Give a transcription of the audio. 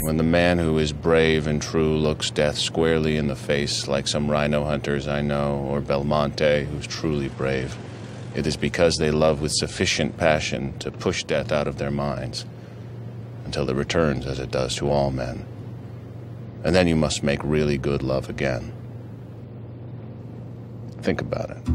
When the man who is brave and true looks death squarely in the face, like some rhino hunters I know, or Belmonte, who's truly brave, it is because they love with sufficient passion to push death out of their minds, until it returns as it does to all men. And then you must make really good love again. Think about it.